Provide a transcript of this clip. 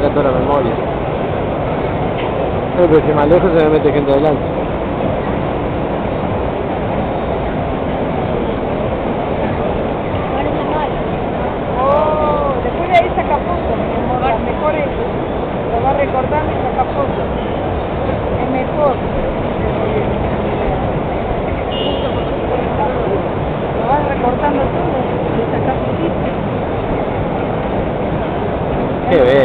tenga toda la memoria. Pero si más lejos se me mete gente adelante. Oh, después de ahí saca fotos, mi amor, las mejores lo va recortando y saca fotos. Es mejor. Lo vas recortando todo y sacas fotitos. Qué